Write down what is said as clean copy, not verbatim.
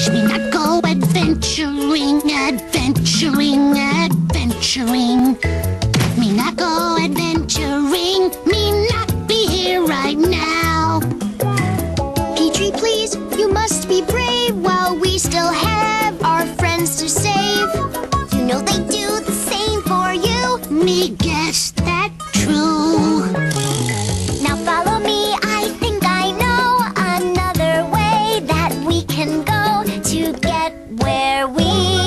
Me not go adventuring, adventuring, adventuring. Me not go adventuring, me not be here right now. Petrie, please, you must be brave while we still have our friends to save. You know they do the same for you. Me guess that true. Now follow me, I think I know another way that we can go to get where we